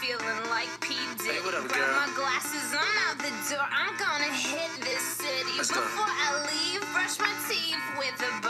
feeling like P. Diddy. Hey, what up, Grab girl? my glasses, I'm out the door. I'm gonna hit this city. Let's go. Before I leave, brush my teeth with a